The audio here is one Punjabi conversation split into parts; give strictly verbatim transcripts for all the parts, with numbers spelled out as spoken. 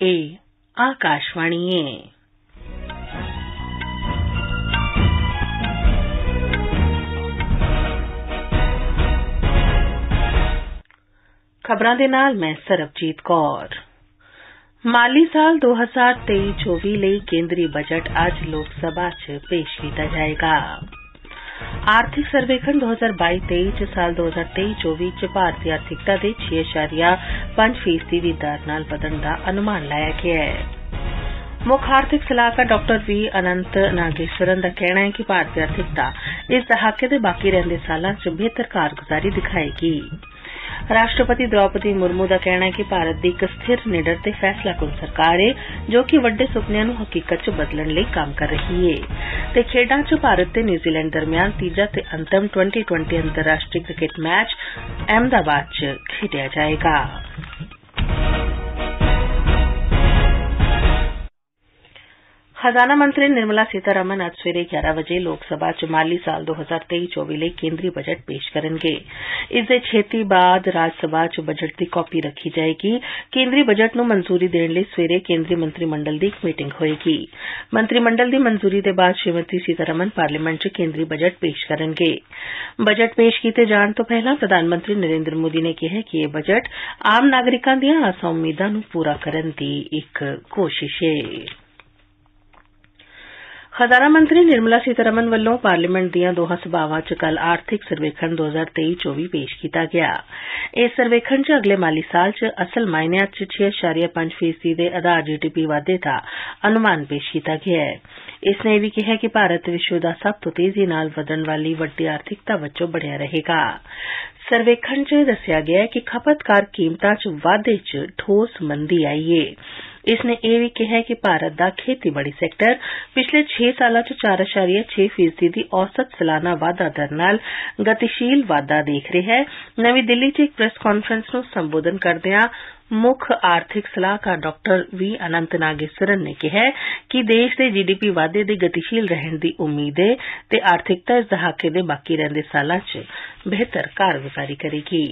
ਇਹ ਆਕਾਸ਼ਵਾਣੀ ਹੈ। ਖਬਰਾਂ ਦੇ ਨਾਲ ਮੈਂ ਸਰਬਜੀਤ ਕੌਰ। ਮਾਲੀ ਸਾਲ ਦੋ ਹਜ਼ਾਰ ਤੇਈ ਚੌਵੀ ਲਈ ਕੇਂਦਰੀ ਬਜਟ ਅੱਜ ਲੋਕ ਸਭਾ ਚ ਪੇਸ਼ ਕੀਤਾ ਜਾਏਗਾ। ਆਰਥਿਕ ਸਰਵੇਖਣ ਦੋ ਹਜ਼ਾਰ ਬਾਈ ਤੇਈ ਚ ਸਾਲ ਦੋ ਹਜ਼ਾਰ ਤੇਈ ਚੌਵੀ ਚ ਭਾਰਤੀ ਆਰਥਿਕਤਾ ਦੇ ਛੇ ਇਸ਼ਾਰੀਆ ਪੰਜ ਫੀਸਦੀ ਦੀ ਦਰ ਨਾਲ ਵਧਣ ਦਾ ਅਨੁਮਾਨ ਲਾਇਆ ਗਿਆ ਹੈ। ਮੁੱਖ ਆਰਥਿਕ ਸਲਾਹਕਾਰ ਡਾਕਟਰ ਵੀ ਅਨੰਤ ਨਾਗੇਸ਼ਵਰਨ ਦਾ ਕਹਿਣਾ ਹੈ ਕਿ ਭਾਰਤੀ ਆਰਥਿਕਤਾ ਇਸ ਦਹਾਕੇ ਦੇ ਬਾਕੀ ਰਹਿੰਦੇ ਸਾਲਾਂ ਚ ਬਿਹਤਰ ਕਾਰਗੁਜ਼ਾਰੀ ਦਿਖਾਏਗੀ। ਰਾਸ਼ਟਰਪਤੀ ਦ੍ਰੌਪਦੀ ਮੁਰਮੂ ਦਾ ਕਹਿਣਾ ਹੈ ਕਿ ਭਾਰਤ ਦੀ ਇੱਕ ਸਥਿਰ, ਨਿਡਰ ਤੇ ਫੈਸਲਾਕੁਨ ਸਰਕਾਰ ਹੈ ਜੋ ਕਿ ਵੱਡੇ ਸੁਪਨਿਆਂ ਨੂੰ ਹਕੀਕਤ ਚ ਬਦਲਣ ਲਈ ਕੰਮ ਕਰ ਰਹੀ ਹੈ ਤੇ ਖੇਡਾਂ ਚ ਭਾਰਤ ਤੇ ਨਿਊਜ਼ੀਲੈਂਡ ਦਰਮਿਆਨ ਤੀਜਾ ਤੇ ਅੰਤਮ ਟਵੈਂਟੀ ਟਵੈਂਟੀ ਅੰਤਰਰਾਸ਼ਟਰੀ ਕ੍ਰਿਕਟ ਮੈਚ ਅਹਿਮਦਾਬਾਦ ਚ ਖੇਡਿਆ ਜਾਏਗਾ। ਖਜ਼ਾਨਾ ਮੰਤਰੀ ਨਿਰਮਲਾ ਸੀਤਾਰਮਨ ਅੱਜ ਸਵੇਰੇ ਗਿਆਰਾਂ ਵਜੇ ਲੋਕ ਸਭਾ ਚ ਮਾਲੀ ਸਾਲ ਦੋ ਹਜ਼ਾਰ ਤੇਈ ਚੌਵੀ ਲਈ ਕੇਂਦਰੀ ਬਜਟ ਪੇਸ਼ ਕਰਨਗੇ। ਇਸ ਦੇ ਛੇਤੀ ਬਾਅਦ ਰਾਜ ਸਭਾ ਚ ਬਜਟ ਦੀ ਕਾਪੀ ਰੱਖੀ ਜਾਏਗੀ। ਕੇਂਦਰੀ ਬਜਟ ਨੂੰ ਮਨਜ਼ੂਰੀ ਦੇਣ ਲਈ ਸਵੇਰੇ ਕੇਂਦਰੀ ਮੰਤਰੀ ਮੰਡਲ ਦੀ ਇੱਕ ਮੀਟਿੰਗ ਹੋਏਗੀ। ਮੰਤਰੀ ਮੰਡਲ ਦੀ ਮਨਜ਼ੂਰੀ ਦੇ ਬਾਅਦ ਸ਼੍ਰੀਮਤੀ ਸੀਤਾਰਮਨ ਪਾਰਲੀਮੈਂਟ ਚ ਕੇਂਦਰੀ ਬਜਟ ਪੇਸ਼ ਕਰਨਗੇ। ਬਜਟ ਪੇਸ਼ ਕੀਤੇ ਜਾਣ ਤੋਂ ਪਹਿਲਾਂ ਪ੍ਰਧਾਨ ਮੰਤਰੀ ਨਰਿੰਦਰ ਮੋਦੀ ਨੇ ਕਿਹਾ ਕਿ ਇਹ ਬਜਟ ਆਮ ਨਾਗਰਿਕਾਂ ਦੀਆਂ ਆਸਾਂ ਉਮੀਦਾਂ ਨੂੰ ਪੂਰਾ ਕਰਨ ਦੀ ਇੱਕ ਕੋਸ਼ਿਸ਼ ਹੈ। ਖਜ਼ਾਨਾ ਮੰਤਰੀ ਨਿਰਮਲਾ ਸੀਤਾਰਮਨ ਵੱਲੋਂ ਪਾਰਲੀਮੈਂਟ ਦੀਆਂ ਦੋਹਾਂ ਸਭਾਵਾਂ ਚ ਕੱਲ੍ਹ ਆਰਥਿਕ ਸਰਵੇਖਣ ਦੋ ਹਜ਼ਾਰ ਤੇਈ ਚੌਵੀ ਪੇਸ਼ ਕੀਤਾ ਗਿਆ। ਇਸ ਸਰਵੇਖਣ ਚ ਅਗਲੇ ਮਾਲੀ ਸਾਲ ਚ ਅਸਲ ਮਾਇਨਿਆਂ ਚ ਛੇ ਇਸ਼ਾਰੀਆ ਪੰਜ ਫੀਸਦੀ ਦੇ ਆਧਾਰ ਜੀ ਡੀ ਪੀ ਵਾਧੇ ਦਾ ਅਨੁਮਾਨ ਪੇਸ਼ ਕੀਤਾ ਗਿਆ ਹੈ। ਇਸ ਨੇ ਇਹ ਵੀ ਕਿਹਾ ਕਿ ਭਾਰਤ ਵਿਸ਼ਵ ਦਾ ਸਭ ਤੋਂ ਤੇਜ਼ੀ ਨਾਲ ਵਧਣ ਵਾਲੀ ਵੱਡੀ ਆਰਥਿਕਤਾ ਵਜੋਂ ਬਣਿਆ ਰਹੇਗਾ। ਸਰਵੇਖਣ ਚ ਦੱਸਿਆ ਗਿਆ ਕਿ ਖਪਤਕਾਰ ਕੀਮਤਾਂ ਚ ਵਾਧੇ ਚ ਠੋਸ ਮੰਦੀ ਆਈ ਏ। ਇਸ ਨੇ ਇਹ ਵੀ ਕਿਹਾ ਕਿ ਭਾਰਤ ਦਾ ਖੇਤੀਬਾੜੀ ਸੈਕਟਰ ਪਿਛਲੇ ਛੇ ਸਾਲਾਂ ਚ ਚਾਰ ਇਸ਼ਾਰੀਆ ਛੇ ਫੀਸਦੀ ਦੀ ਔਸਤ ਸਾਲਾਨਾ ਵਾਧਾ ਦਰ ਨਾਲ ਗਤੀਸ਼ੀਲ ਵਾਧਾ ਦੇਖ ਰਿਹਾ ਹੈ। ਨਵੀਂ ਦਿੱਲੀ ਚ ਇੱਕ ਪ੍ਰੈਸ ਕਾਨਫਰੰਸ ਨੂੰ ਸੰਬੋਧਨ ਕਰਦਿਆਂ ਮੁੱਖ ਆਰਥਿਕ ਸਲਾਹਕਾਰ ਡਾਕਟਰ ਵੀ ਅਨੰਤ ਨਾਗੇਸ਼ਵਰਨ ਨੇ ਕਿਹਾ ਕਿ ਦੇਸ਼ ਦੇ ਜੀ ਡੀ ਪੀ ਵਾਧੇ ਦੇ ਗਤੀਸ਼ੀਲ ਰਹਿਣ ਦੀ ਉਮੀਦ ਹੈ ਤੇ ਆਰਥਿਕਤਾ ਇਸ ਦਹਾਕੇ ਦੇ ਬਾਕੀ ਰਹਿੰਦੇ ਸਾਲਾਂ ਚ ਬਿਹਤਰ ਕਾਰਗੁਜ਼ਾਰੀ ਕਰੇਗੀ।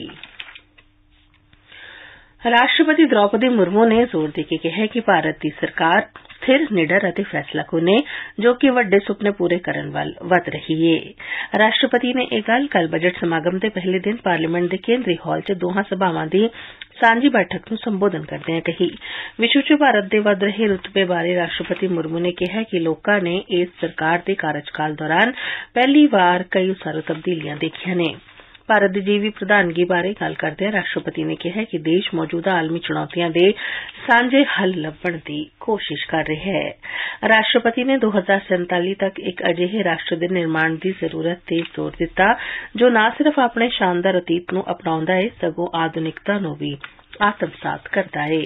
ਰਾਸ਼ਟਰਪਤੀ ਦ੍ਰੌਪਦੀ ਮੁਰਮੂ ਨੇ ਜ਼ੋਰ ਦੇ ਕੇ ਕਿਹਾ ਕਿ ਭਾਰਤ ਦੀ ਸਰਕਾਰ ਸਥਿਰ, ਨਿਡਰ ਅਤੇ ਫੈਸਲਾਕੁਨ ਹੈ ਜੋ ਕਿ ਵੱਡੇ ਸੁਪਨੇ ਪੂਰੇ ਕਰਨ ਵੱਲ ਵਧ ਰਹੀ ਹੈ। ਰਾਸ਼ਟਰਪਤੀ ਨੇ ਇਹ ਗੱਲ ਕੱਲ੍ਹ ਬਜਟ ਸਮਾਗਮ ਦੇ ਪਹਿਲੇ ਦਿਨ ਪਾਰਲੀਮੈਂਟ ਦੇ ਕੇਂਦਰੀ ਹਾਲ ਚ ਦੋਹਾਂ ਸਭਾਵਾਂ ਦੀ ਸਾਂਝੀ ਬੈਠਕ ਨੂੰ ਸੰਬੋਧਨ ਕਰਦਿਆਂ ਕਹੀ। ਵਿਸ਼ਵ ਚ ਭਾਰਤ ਦੇ ਵਧ ਰਹੇ ਰੁਤਬੇ ਬਾਰੇ ਰਾਸ਼ਟਰਪਤੀ ਮੁਰਮੂ ਨੇ ਕਿਹਾ ਕਿ ਲੋਕਾਂ ਨੇ ਇਸ ਸਰਕਾਰ ਦੇ ਕਾਰਜਕਾਲ ਦੌਰਾਨ ਪਹਿਲੀ ਵਾਰ ਕਈ ਉਸਾਰੂ ਤਬਦੀਲੀਆਂ ਦੇਖੀਆਂ ਨੇ। ਭਾਰਤ ਦੀ ਜੀਵੀ ਪ੍ਰਧਾਨਗੀ ਬਾਰੇ ਗੱਲ ਕਰਦਿਆਂ ਰਾਸ਼ਟਰਪਤੀ ਨੇ ਕਿਹਾ ਕਿ ਦੇਸ਼ ਮੌਜੂਦਾ ਆਲਮੀ ਚੁਣੌਤੀਆਂ ਦੇ ਸਾਂਝੇ ਹੱਲ ਲੱਭਣ ਦੀ ਕੋਸ਼ਿਸ਼ ਕਰ ਰਿਹਾ ਹੈ। ਰਾਸ਼ਟਰਪਤੀ ਨੇ ਦੋ ਹਜ਼ਾਰ ਸੰਤਾਲੀ ਤੱਕ ਇੱਕ ਅਜਿਹੇ ਰਾਸ਼ਟਰ ਦੇ ਨਿਰਮਾਣ ਦੀ ਜ਼ਰੂਰਤ ਤੇ ਜ਼ੋਰ ਦਿੱਤਾ ਜੋ ਨਾ ਸਿਰਫ ਆਪਣੇ ਸ਼ਾਨਦਾਰ ਅਤੀਤ ਨੂੰ ਅਪਣਾਉਂਦਾ ਹੈ ਸਗੋਂ ਆਧੁਨਿਕਤਾ ਨੂੰ ਵੀ ਆਤਮਸਾਤ ਕਰਦਾ ਹੈ।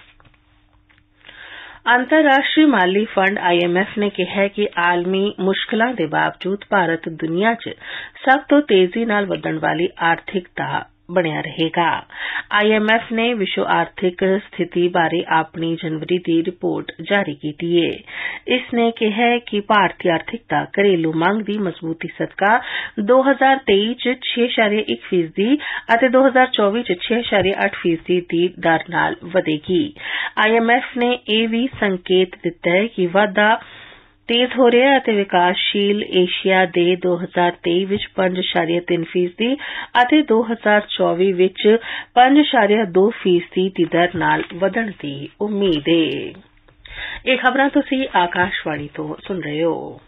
ਅੰਤਰਰਾਸ਼ਟਰੀ ਮਾਲੀ ਫੰਡ ਆਈ ਐਮ ਐਫ ਨੇ ਕਿਹਾ ਕਿ ਆਲਮੀ ਮੁਸ਼ਕਲਾਂ ਦੇ ਬਾਵਜੂਦ ਭਾਰਤ ਦੁਨੀਆ ਚ ਸਭ ਤੋਂ ਤੇਜ਼ੀ ਨਾਲ ਵਧਣ ਵਾਲੀ ਆਰਥਿਕਤਾ ਬਣਿਆ ਰਹੇਗਾ। ਆਈ ਐਮ ਐਫ ਨੇ ਵਿਸ਼ਵ ਆਰਥਿਕ ਸਥਿਤੀ ਬਾਰੇ ਆਪਣੀ ਜਨਵਰੀ ਦੀ ਰਿਪੋਰਟ ਜਾਰੀ ਕੀਤੀ ਹੈ। ਇਸ ਨੇ ਕਿਹਾ ਕਿ ਭਾਰਤੀ ਆਰਥਿਕਤਾ ਘਰੇਲੂ ਮੰਗ ਦੀ ਮਜ਼ਬੂਤੀ ਸਦਕਾ ਦੋ ਹਜ਼ਾਰ ਤੇਈ ਚ ਛੇ ਇਸ਼ਾਰੀਆ ਇੱਕ ਫੀਸਦੀ ਅਤੇ ਦੋ ਹਜ਼ਾਰ ਚੌਵੀ ਚ ਛੇ ਇਸ਼ਾਰੀਆ ਅੱਠ ਫੀਸਦੀ ਦੀ ਦਰ ਨਾਲ ਵਧੇਗੀ। ਆਈ ਐਮ ਐਫ ਨੇ ਇਹ ਵੀ ਸੰਕੇਤ ਦਿੱਤਾ ਹੈ ਕਿ ਵਾਧਾ ਤੇਜ਼ ਹੋ ਰਿਹਾ ਹੈ ਅਤੇ ਵਿਕਾਸਸ਼ੀਲ ਏਸ਼ੀਆ ਦੇ ਦੋ ਹਜ਼ਾਰ ਤੇਈ ਵਿੱਚ ਪੰਜ ਇਸ਼ਾਰੀਆ ਤਿੰਨ ਫੀਸਦੀ ਅਤੇ ਦੋ ਹਜ਼ਾਰ ਚੌਵੀ ਵਿੱਚ ਪੰਜ ਇਸ਼ਾਰੀਆ ਦੋ ਫੀਸਦੀ ਦੀ ਦਰ ਨਾਲ ਵਧਣ ਦੀ ਉਮੀਦ ਹੈ। ਇਹ ਖਬਰਾਂ ਤੁਸੀਂ ਆਕਾਸ਼ਵਾਣੀ ਤੋਂ ਸੁਣ ਰਹੇ ਹੋ।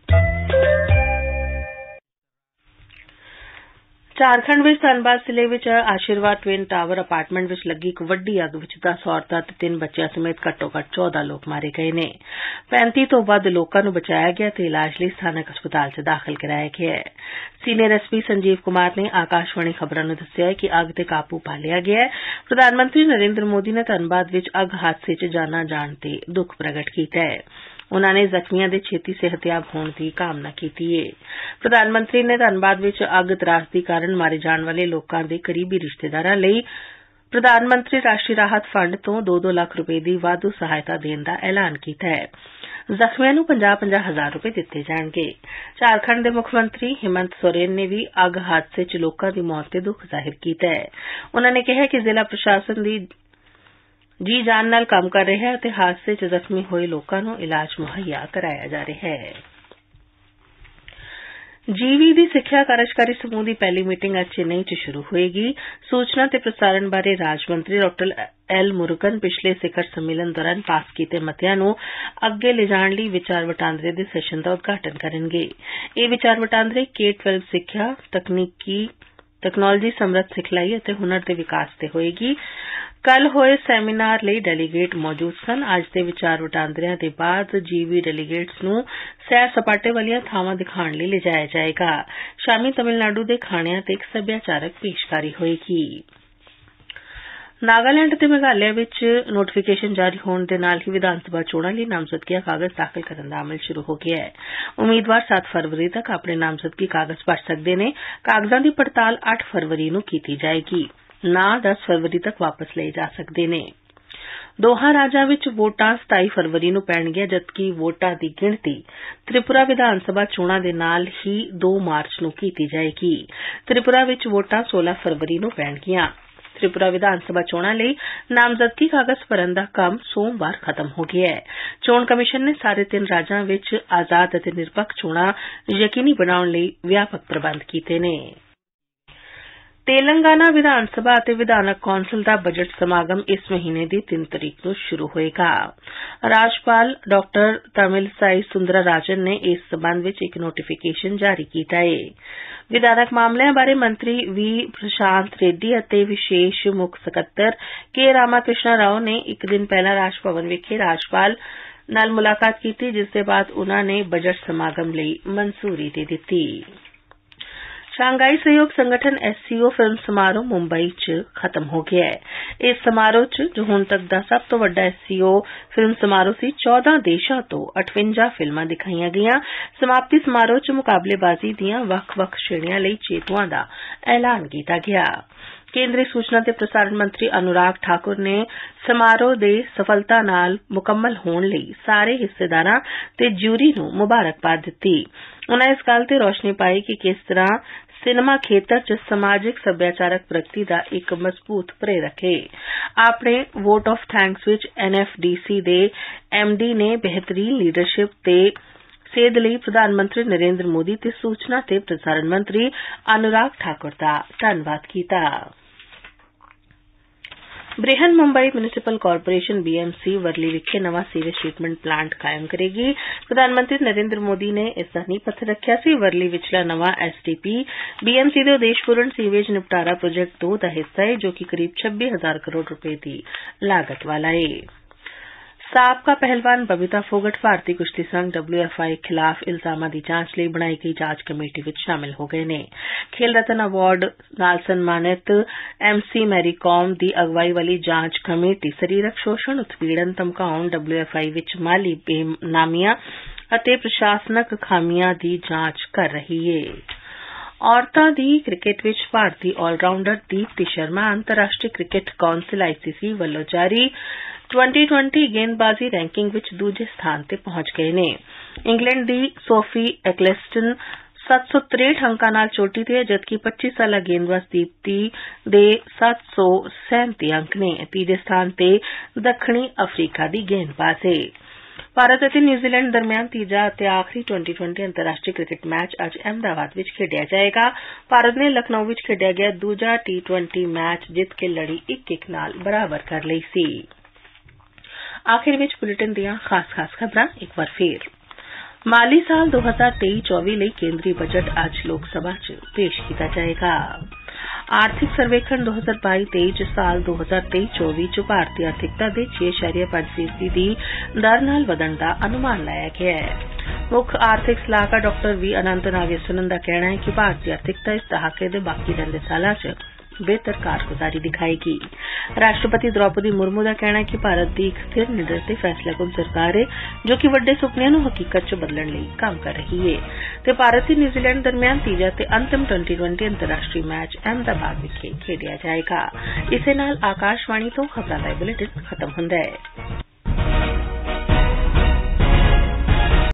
ਝਾਰਖੰਡ ਵਿੱਚ ਧਨਬਾਦ ਜ਼ਿਲ੍ਹੇ ਵਿੱਚ ਆਸ਼ੀਰਵਾਦ ਟਵਿਨ ਟਾਵਰ ਅਪਾਰਟਮੈਂਟ ਵਿੱਚ ਲੱਗੀ ਇੱਕ ਵੱਡੀ ਅੱਗ ਵਿੱਚ ਦਸ ਔਰਤਾਂ ਤੇ ਤਿੰਨ ਬੱਚਿਆਂ ਸਮੇਤ ਘੱਟੋ ਘੱਟ ਚੌਦਾਂ ਲੋਕ ਮਾਰੇ ਗਏ ਨੇ। ਪੈਂਤੀ ਤੋਂ ਵੱਧ ਲੋਕਾਂ ਨੂੰ ਬਚਾਇਆ ਗਿਆ ਤੇ ਇਲਾਜ ਲਈ ਸਥਾਨਕ ਹਸਪਤਾਲ 'ਚ ਦਾਖਲ ਕਰਾਇਆ ਗਿਆ ਹੈ। Senior S P Sanjeev Kumar ਨੇ ਆਕਾਸ਼ਵਾਣੀ ਖਬਰਾਂ ਨੂੰ ਦੱਸਿਆ ਕਿ ਅੱਗ ਤੇ ਕਾਬੂ ਪਾ ਲਿਆ ਗਿਆ ਹੈ। ਪ੍ਰਧਾਨ ਮੰਤਰੀ ਨਰਿੰਦਰ ਮੋਦੀ ਨੇ ਧਨਬਾਦ ਵਿੱਚ ਅੱਗ ਹਾਦਸੇ 'ਚ ਜਾਨਾਂ ਜਾਣ ਤੇ ਦੁੱਖ ਪ੍ਰਗਟ ਕੀਤਾ ਹੈ। ਉਨ੍ਹਾਂ ਨੇ ਜ਼ਖਮੀਆਂ ਦੇ ਛੇਤੀ ਸਿਹਤਯਾਬ ਹੋਣ ਦੀ ਕਾਮਨਾ ਕੀਤੀ ਹੈ। ਪ੍ਰਧਾਨ ਮੰਤਰੀ ਨੇ ਧਨਬਾਦ ਵਿੱਚ ਅੱਗ ਤਰਾਸਦੀ ਕਾਰਨ ਮਾਰੇ ਜਾਣ ਵਾਲੇ ਲੋਕਾਂ ਦੇ ਕਰੀਬੀ ਰਿਸ਼ਤੇਦਾਰਾਂ ਲਈ ਪ੍ਰਧਾਨ ਮੰਤਰੀ ਰਾਸ਼ਟਰੀ ਰਾਹਤ ਫੰਡ ਤੋਂ ਦੋ ਦੋ ਲੱਖ ਰੁਪਏ ਦੀ ਵਾਧੂ ਸਹਾਇਤਾ ਦੇਣ ਦਾ ਐਲਾਨ ਕੀਤਾ ਹੈ। ਜ਼ਖਮੀਆਂ ਨੂੰ ਪੰਜਾਹ ਪੰਜਾਹ ਹਜ਼ਾਰ ਰੁਪਏ ਦਿੱਤੇ ਜਾਣਗੇ। ਝਾਰਖੰਡ ਦੇ ਮੁੱਖ ਮੰਤਰੀ ਹਿਮੰਤ ਸੋਰੇਨ ਨੇ ਵੀ ਅੱਗ ਹਾਦਸੇ 'ਚ ਲੋਕਾਂ ਦੀ ਮੌਤ ਤੇ ਦੁੱਖ ਜ਼ਾਹਿਰ ਕੀਤਾ ਹੈ। ਉਨ੍ਹਾਂ ਨੇ ਕਿਹਾ ਕਿ ਜ਼ਿਲ੍ਹਾ ਪ੍ਰਸ਼ਾਸਨ ਦੀ ਜੀ ਜਾਨ ਨਾਲ ਕੰਮ ਕਰ ਰਿਹਾ ਹੈ ਅਤੇ ਹਾਦਸੇ 'ਚ ਜ਼ਖਮੀ ਹੋਏ ਲੋਕਾਂ ਨੂੰ ਇਲਾਜ ਮੁਹੱਈਆ ਕਰਾਇਆ ਜਾ ਰਿਹਾ ਹੈ। ਜੀਵੀ ਦੀ ਸਿੱਖਿਆ ਕਾਰਜਕਾਰੀ ਸਮੂਹ ਦੀ ਪਹਿਲੀ ਮੀਟਿੰਗ ਅੱਜ ਚੇਨਈ 'ਚ ਸ਼ੁਰੂ ਹੋਏਗੀ। ਸੂਚਨਾ ਤੇ ਪ੍ਰਸਾਰਣ ਬਾਰੇ ਰਾਜ ਮੰਤਰੀ ਡਾਕਟਰ ਐਲ ਮੁਰੂਗਨ ਪਿਛਲੇ ਸਿਖਰ ਸੰਮੇਲਨ ਦੌਰਾਨ ਪਾਸ ਕੀਤੇ ਮਤਿਆਂ ਨੂੰ ਅੱਗੇ ਲਿਜਾਣ ਲਈ ਵਿਚਾਰ ਵਟਾਂਦਰੇ ਦੇ ਸੈਸ਼ਨ ਦਾ ਉਦਘਾਟਨ ਕਰਨਗੇ। ਇਹ ਵਿਚਾਰ ਵਟਾਂਦਰੇ ਕੇ ਬਾਰ੍ਹਾਂ ਸਿੱਖਿਆ, ਤਕਨੀਕੀ ਤਕਨਾਲੋਜੀ ਸਮਰੱਥ ਸਿਖਲਾਈ ਅਤੇ ਹੁਨਰ ਦੇ ਵਿਕਾਸ ਤੇ ਹੋਏਗੀ। ਕੱਲ ਹੋਏ ਸੈਮੀਨਾਰ ਲਈ ਡੈਲੀਗੇਟ ਮੌਜੂਦ ਸਨ। ਅੱਜ ਦੇ ਵਿਚਾਰ ਵਟਾਂਦਰਿਆਂ ਦੇ ਬਾਅਦ ਜੀਵੀ ਡੈਲੀਗੇਟਸ ਨੂੰ ਸੈਰ ਸਪਾਟੇ ਵਾਲੀਆਂ ਥਾਵਾਂ ਦਿਖਾਉਣ ਲਈ ਲਿਜਾਇਆ ਜਾਏਗਾ। ਸ਼ਾਮੀ ਤਮਿਲਨਾਡੂ ਦੇ ਖਾਣਿਆਂ ਤੇ ਇੱਕ ਸੱਭਿਆਚਾਰਕ ਪੇਸ਼ਕਾਰੀ ਹੋਏਗੀ। ਨਾਗਾਲੈਂਡ ਅਤੇ ਮੇਘਾਲਿਆ ਵਿੱਚ ਨੋਟੀਫਿਕੇਸ਼ਨ ਜਾਰੀ ਹੋਣ ਦੇ ਨਾਲ ਹੀ ਵਿਧਾਨ ਸਭਾ ਚੋਣਾਂ ਲਈ ਨਾਮਜ਼ਦਗੀਆਂ ਕਾਗਜ਼ ਦਾਖਲ ਕਰਨ ਦਾ ਅਮਲ ਸ਼ੁਰੂ ਹੋ ਗਿਆ ਹੈ। ਉਮੀਦਵਾਰ ਸੱਤ ਫਰਵਰੀ ਤੱਕ ਆਪਣੇ ਨਾਮਜ਼ਦਗੀ ਕਾਗਜ਼ ਭਰ ਸਕਦੇ ਨੇ। ਕਾਗਜ਼ਾਂ ਦੀ ਪੜਤਾਲ ਅੱਠ ਫਰਵਰੀ ਨੂੰ ਕੀਤੀ ਜਾਏਗੀ। ਨਾਂ ਦਸ ਫਰਵਰੀ ਤੱਕ ਵਾਪਸ ਲਏ ਜਾ ਸਕਦੇ ਨੇ। ਦੋਹਾਂ ਰਾਜਾਂ ਵਿੱਚ ਵੋਟਾਂ ਸਤਾਈ ਫਰਵਰੀ ਨੂੰ ਪੈਣਗੀਆਂ, ਜਦਕਿ ਵੋਟਾਂ ਦੀ ਗਿਣਤੀ ਤ੍ਰਿਪੁਰਾ ਵਿਧਾਨ ਸਭਾ ਚੋਣਾਂ ਦੇ ਨਾਲ ਹੀ ਦੋ ਮਾਰਚ ਨੂੰ ਕੀਤੀ ਜਾਏਗੀ। ਤ੍ਰਿਪੁਰਾ ਵਿੱਚ ਵੋਟਾਂ ਸੋਲਾਂ ਫਰਵਰੀ ਨੂੰ ਪੈਣਗੀਆਂ। ਤ੍ਰਿਪੁਰਾ ਵਿਧਾਨ ਸਭਾ ਚੋਣਾਂ ਲਈ ਨਾਮਜ਼ਦਗੀ ਕਾਗਜ਼ ਭਰਨ ਦਾ ਕੰਮ ਸੋਮਵਾਰ ਖਤਮ ਹੋ ਗਿਆ ਹੈ। ਚੋਣ ਕਮਿਸ਼ਨ ਨੇ ਸਾਰੇ ਤਿੰਨ ਰਾਜਾਂ ਵਿੱਚ ਆਜ਼ਾਦ ਅਤੇ ਨਿਰਪੱਖ ਚੋਣਾਂ ਯਕੀਨੀ ਬਣਾਉਣ ਲਈ ਵਿਆਪਕ ਪ੍ਰਬੰਧ ਕੀਤੇ ਨੇ। ਤੇਲੰਗਾਨਾ ਵਿਧਾਨ ਸਭਾ ਅਤੇ ਵਿਧਾਨਕ ਕੌਂਸਲ ਦਾ ਬਜਟ ਸਮਾਗਮ ਇਸ ਮਹੀਨੇ ਦੀ ਤਿੰਨ ਤਰੀਕ ਨੂੰ ਸ਼ੁਰੂ ਹੋਏਗਾ। ਰਾਜਪਾਲ ਡਾਕਟਰ ਤਮਿਲਸਾਈ ਸੁੰਦਰਾ ਰਾਜਨ ਨੇ ਇਸ ਸਬੰਧ ਵਿੱਚ ਇੱਕ ਨੋਟੀਫਿਕੇਸ਼ਨ ਜਾਰੀ ਕੀਤਾ ਹੈ। ਵਿਧਾਨਕ ਮਾਮਲਿਆਂ ਬਾਰੇ ਮੰਤਰੀ ਵੀ ਪ੍ਰਸ਼ਾਂਤ ਰੈਡੀ ਅਤੇ ਵਿਸ਼ੇਸ਼ ਮੁੱਖ ਸਕੱਤਰ ਕੇ ਰਾਮਾ ਕ੍ਰਿਸ਼ਨਾ ਰਾਓ ਨੇ ਇੱਕ ਦਿਨ ਪਹਿਲਾਂ ਰਾਜ ਭਵਨ ਵਿਖੇ ਰਾਜਪਾਲ ਨਾਲ ਮੁਲਾਕਾਤ ਕੀਤੀ, ਜਿਸ ਦੇ ਬਾਅਦ ਉਨ੍ਹਾਂ ਨੇ ਬਜਟ ਸਮਾਗਮ ਲਈ ਮਨਜ਼ੂਰੀ ਦੇ ਦਿੱਤੀ। ਸ਼ਾਂਘਾਈ ਸਹਿਯੋਗ ਸੰਗਠਨ ਐਸ ਸੀ ਓ ਫਿਲਮ ਸਮਾਰੋਹ ਮੁੰਬਈ 'ਚ ਖਤਮ ਹੋ ਗਿਆ ਹੈ। ਇਸ ਸਮਾਰੋਹ 'ਚ ਜੋ ਹੁਣ ਤੱਕ ਦਾ ਸਭ ਤੋਂ ਵੱਡਾ ਐਸ ਸੀ ਓ ਫਿਲਮ ਸਮਾਰੋਹ ਸੀ, ਚੌਦਾਂ ਦੇਸ਼ਾਂ ਤੋਂ ਅਠਵੰਜਾ ਫਿਲਮਾਂ ਦਿਖਾਈਆਂ ਗਈਆਂ। ਸਮਾਪਤੀ ਸਮਾਰੋਹ 'ਚ ਮੁਕਾਬਲੇਬਾਜ਼ੀ ਦੀਆਂ ਵੱਖ-ਵੱਖ ਸ਼੍ਰੇਣੀਆਂ ਲਈ ਜੇਤੂਆਂ ਦਾ ਐਲਾਨ ਕੀਤਾ ਗਿਆ। ਕੇਂਦਰੀ ਸੂਚਨਾ ਤੇ ਪ੍ਰਸਾਰਣ ਮੰਤਰੀ ਅਨੁਰਾਗ ਠਾਕੁਰ ਨੇ ਸਮਾਰੋਹ ਦੇ ਸਫਲਤਾ ਨਾਲ ਮੁਕੰਮਲ ਹੋਣ ਲਈ ਸਾਰੇ ਹਿੱਸੇਦਾਰਾਂ ਤੇ ਜਿਊਰੀ ਨੂੰ ਮੁਬਾਰਕਬਾਦ ਦਿੱਤੀ। ਉਨ੍ਹਾਂ ਇਸ ਗੱਲ ਤੇ ਰੋਸ਼ਨੀ ਪਾਈ ਕਿ ਕਿਸ ਤਰ੍ਹਾਂ ਸਿਨੇਮਾ ਖੇਤਰ 'ਚ ਸਮਾਜਿਕ ਸੱਭਿਆਚਾਰਕ ਪ੍ਰਗਤੀ ਦਾ ਇੱਕ ਮਜ਼ਬੂਤ ਪ੍ਰੇਰਕ ਹੈ। ਆਪਣੇ ਵੋਟ ਆਫ ਥੈਂਕਸ ਵਿੱਚ ਐਨ ਐਫ ਡੀ ਸੀ ਦੇ ਐਮ ਡੀ ਨੇ ਬਿਹਤਰੀਨ ਲੀਡਰਸ਼ਿਪ ਤੇ ਸੇਧ ਲਈ ਪ੍ਰਧਾਨ ਮੰਤਰੀ ਨਰਿੰਦਰ ਮੋਦੀ ਤੇ ਸੂਚਨਾ ਤੇ ਪ੍ਰਸਾਰਣ ਮੰਤਰੀ ਅਨੁਰਾਗ ਠਾਕੁਰ ਦਾ ਧੰਨਵਾਦ ਕੀਤਾ। Brihan Mumbai municipal corporation B M C Worli ਵਿਖੇ ਨਵਾਂ ਸੀਵੇਜ ਟ੍ਰੀਟਮੈਂਟ ਪਲਾਂਟ ਕਾਇਮ ਕਰੇਗੀ। ਪ੍ਰਧਾਨ ਮੰਤਰੀ ਨਰਿੰਦਰ ਮੋਦੀ ਨੇ ਇਸ ਦਾ ਨੀਂਹ ਪੱਥਰ ਰੱਖਿਆ ਸੀ। ਵਰਲੀ ਵਿਚਲਾ ਨਵਾਂ S T P B M C ਦੇ ਉਦੇਸ਼ਪੂਰਨ ਸੀਵੇਜ ਨਿਪਟਾਰਾ ਪ੍ਰੋਜੈਕਟ ਦੋ ਦਾ ਹਿੱਸਾ ਹੈ, ਜੋ ਕਿ ਕਰੀਬ ਛੱਬੀ ਹਜ਼ਾਰ ਕਰੋੜ ਰੁਪਏ ਦੀ ਲਾਗਤ ਵਾਲਾ ਹੈ। ਸਾਬਕਾ ਪਹਿਲਵਾਨ ਬਬੀਤਾ ਫੋਗਟ ਭਾਰਤੀ ਕੁਸ਼ਤੀ ਸੰਘ ਡਬਲਿਊ ਐਫ ਆਈ ਖਿਲਾਫ ਇਲਜ਼ਾਮਾਂ ਦੀ ਜਾਂਚ ਲਈ ਬਣਾਈ ਗਈ ਜਾਂਚ ਕਮੇਟੀ ਵਿੱਚ ਸ਼ਾਮਲ ਹੋ ਗਏ ਨੇ। ਖੇਲ ਰਤਨ ਅਵਾਰਡ ਨਾਲ ਸਨਮਾਨਿਤ ਐਮ ਸੀ ਮੈਰੀ ਕਾਮ ਦੀ ਅਗਵਾਈ ਵਾਲੀ ਜਾਂਚ ਕਮੇਟੀ ਸਰੀਰਕ ਸ਼ੋਸ਼ਣ, ਉਤਪੀੜਨ, ਧਮਕਾਉਣ, ਡਬਲਿਊ ਐਫ ਆਈ ਵਿੱਚ ਮਾਲੀ ਬੇਨਾਮੀਆਂ ਅਤੇ ਪ੍ਰਸ਼ਾਸਨਕ ਖਾਮੀਆਂ ਦੀ ਜਾਂਚ ਕਰ ਰਹੀ ਹੈ। ਔਰਤਾਂ ਦੀ ਕ੍ਰਿਕਟ ਵਿੱਚ ਭਾਰਤੀ ਆਲਰਾਊਂਡਰ ਦੀਪਤੀ ਸ਼ਰਮਾ ਅੰਤਰਰਾਸ਼ਟਰੀ ਕ੍ਰਿਕਟ ਕੌਂਸਲ ਆਈ ਸੀ ਸੀ ਵੱਲੋਂ ਜਾਰੀ ਟਵੰਟੀ ਟਵੰਟੀ ਗੇਂਦਬਾਜ਼ੀ ਰੈਂਕਿੰਗ ਵਿੱਚ ਦੂਜੇ ਸਥਾਨ ਤੇ ਪਹੁੰਚ ਗਏ ਨੇ। ਇੰਗਲੈਂਡ ਦੀ ਸੋਫੀ ਐਕਲੈਸਟਨ ਸੱਤ ਸੌ ਤਰੇਹਠ ਅੰਕਾਂ ਨਾਲ ਚੋਟੀ ਤੇ ਹੈ, ਜਦਕਿ ਪੱਚੀ ਸਾਲਾ ਗੇਂਦਬਾਜ਼ ਦੀਪਤੀ ਦੇ ਸੱਤ ਸੌ ਸੈਂਤੀ ਅੰਕ ਨੇ। ਤੀਜੇ ਸਥਾਨ ਤੇ ਦੱਖਣੀ ਅਫਰੀਕਾ ਦੀ ਗੇਂਦਬਾਜ਼ ਹੈ। ਭਾਰਤ ਅਤੇ ਨਿਊਜ਼ੀਲੈਂਡ ਦਰਮਿਆਨ ਤੀਜਾ ਅਤੇ ਆਖਰੀ ਟਵੰਟੀ ਟਵੰਟੀ ਅੰਤਰਰਾਸ਼ਟਰੀ ਕ੍ਰਿਕਟ ਮੈਚ ਅੱਜ ਅਹਿਮਦਾਬਾਦ ਵਿੱਚ ਖੇਡਿਆ ਜਾਏਗਾ। ਭਾਰਤ ਨੇ ਲਖਨਊ ਵਿੱਚ ਖੇਡਿਆ ਗਿਆ ਦੂਜਾ ਟੀ ਟਵੰਟੀ ਮੈਚ ਜਿੱਤ ਕੇ ਲੜੀ ਇੱਕ ਇੱਕ ਨਾਲ ਬਰਾਬਰ ਕਰ ਲਈ ਸੀ। ਆਖਿਰ ਵਿੱਚ ਬੁਲੇਟਿਨ ਦੀਆਂ ਖਾਸ-ਖਾਸ ਖਬਰਾਂ ਇੱਕ ਵਾਰ ਫੇਰ। ਮਾਲੀ ਸਾਲ ਦੋ ਹਜ਼ਾਰ ਤੇਈ ਚੌਵੀ ਲਈ ਕੇਂਦਰੀ ਬਜਟ ਅੱਜ ਲੋਕ ਸਭਾ 'ਚ ਪੇਸ਼ ਕੀਤਾ ਜਾਏਗਾ। ਆਰਥਿਕ ਸਰਵੇਖਣ ਦੋ ਹਜ਼ਾਰ ਬਾਈ ਤੇਈ 'ਚ ਸਾਲ ਦੋ ਹਜ਼ਾਰ ਤੇਈ ਚੌਵੀ 'ਚ ਭਾਰਤੀ ਆਰਥਿਕਤਾ ਦੇ ਛੇ ਇਸ਼ਾਰੀਆ ਪੰਜ ਫੀਸਦੀ ਦੀ ਦਰ ਨਾਲ ਵਧਣ ਦਾ ਅਨੁਮਾਨ ਲਾਇਆ ਗਿਆ ਹੈ। ਮੁੱਖ ਆਰਥਿਕ ਸਲਾਹਕਾਰ ਡਾਕਟਰ ਵੀ ਅਨੰਤ ਨਾਗੇਸਵਰਨ ਦਾ ਕਹਿਣਾ ਹੈ ਕਿ ਭਾਰਤੀ ਆਰਥਿਕਤਾ ਇਸ ਦਹਾਕੇ ਦੇ ਬਾਕੀ ਰਹਿੰਦੇ ਸਾਲਾਂ 'ਚ ਬਿਹਤਰ ਕਾਰਗੁਜ਼ਾਰੀ ਦਿਖਾਏਗੀ। ਰਾਸ਼ਟਰਪਤੀ ਦ੍ਰੌਪਦੀ ਮੁਰਮੂ ਦਾ ਕਹਿਣਾ ਹੈ ਕਿ ਭਾਰਤ ਦੀ ਇੱਕ ਸਥਿਰ, ਨਿਡਰ ਤੇ ਫੈਸਲਾਕੁਨ ਸਰਕਾਰ ਹੈ, ਜੋ ਕਿ ਵੱਡੇ ਸੁਪਨਿਆਂ ਨੂੰ ਹਕੀਕਤ 'ਚ ਬਦਲਣ ਲਈ ਕੰਮ ਕਰ ਰਹੀ ਹੈ। ਤੇ ਭਾਰਤ ਤੇ ਨਿਊਜ਼ੀਲੈਂਡ ਦਰਮਿਆਨ ਤੀਜਾ ਤੇ ਅੰਤਿਮ ਟਵੰਟੀ ਟਵੰਟੀ ਅੰਤਰਰਾਸ਼ਟਰੀ ਮੈਚ ਅਹਿਮਦਾਬਾਦ ਵਿਖੇ ਖੇਡਿਆ ਜਾਏਗਾ। ਇਸੇ ਨਾਲ ਆਕਾਸ਼ਵਾਣੀ ਤੋਂ ਖਬਰਾਂ ਦਾ ਬੁਲੇਟਿਨ ਖਤਮ ਹੁੰਦਾ ਹੈ।